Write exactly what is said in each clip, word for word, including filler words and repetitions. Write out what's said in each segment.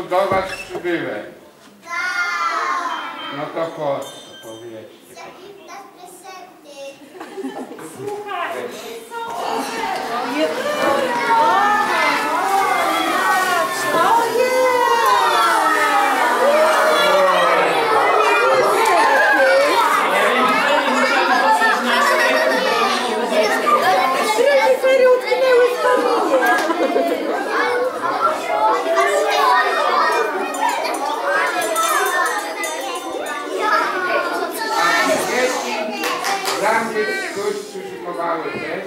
do was przybyłem. No to po co powiedzcie? Zawitasz prezenty. Słuchaj, co Ramki coś przyszykowały też.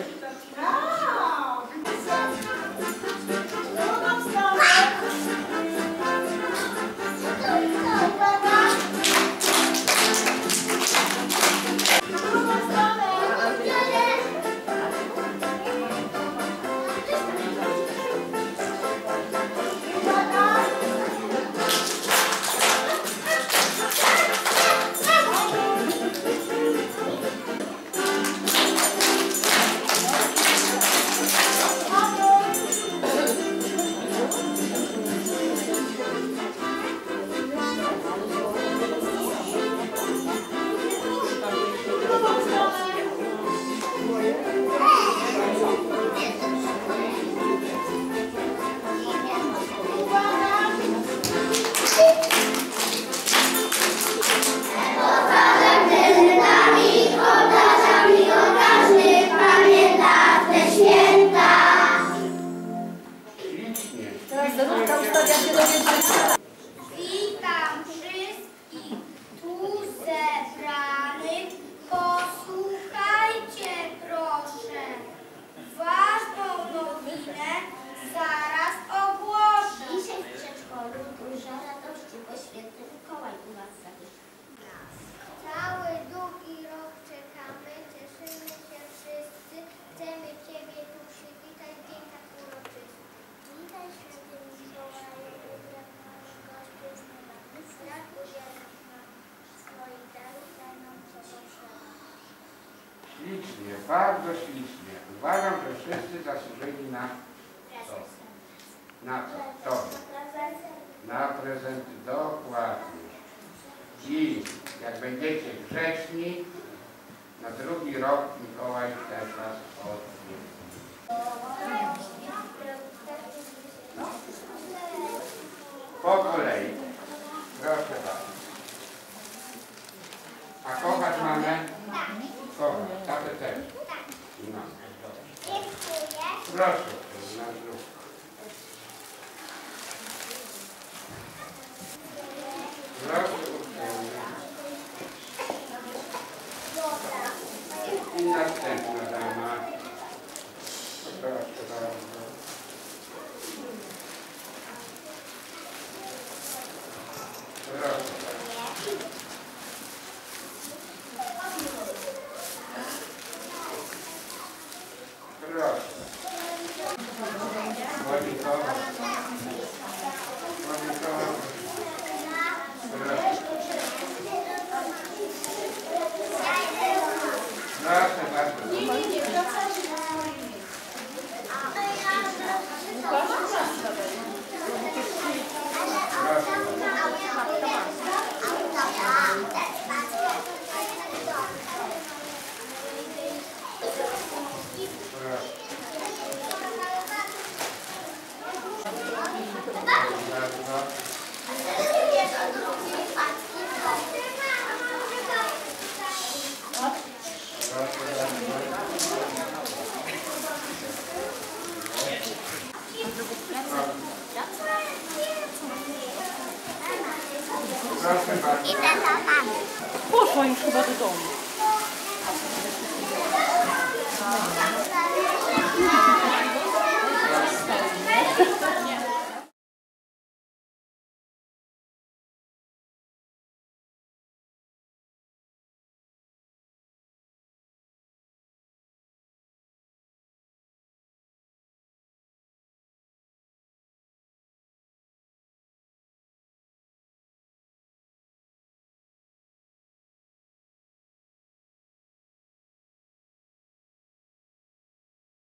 Witam wszystkich tu zebranych. Posłuchajcie proszę. Ważną nowinę zaraz ogłoszę. Dzisiaj w przedszkolu dużo radości, bo święty Mikołaj u nas zawieszał nas. Cały długi rok czekamy, cieszymy się wszyscy. Chcemy Ciebie tu przywitać, dzień tak uroczysty. Witaj święty Mikołaju, ubrany gościu z nieba. Jak udzielić nam swoich darów, daj nam co potrzeba. Ślicznie, bardzo ślicznie. Uważam, że wszyscy zasłużyli na to. Na co? To. Na prezenty, dokładnie. I jak będziecie grzeczni, na drugi rok Mikołaj też was odwiedzi. Po kolei. Proszę bardzo. A kochać mamę? Kochać. Tatę też. No. Proszę. Na drugą. Proszę. I następna dama. Proszę bardzo. Proszę bardzo. Proszę. Monikowa. Monikowa. Proszę. Proszę bardzo. Proszę bardzo. Poszła już chyba do domu.